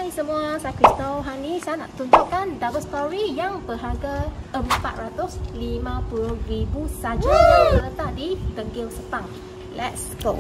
Hai semua, saya Crystal. Hari ni saya nak tunjukkan double story yang berharga RM450,000 saja yang terletak di Tenggil Sepang. Let's go.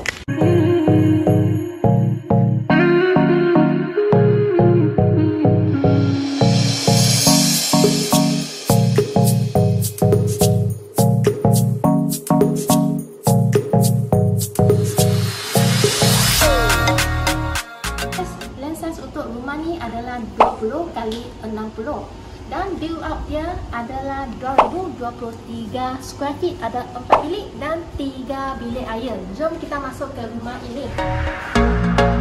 Untuk rumah ni adalah 20 kali 60 dan build up dia adalah 2023 square feet, ada 4 bilik dan 3 bilik air. Jom kita masuk ke rumah ini.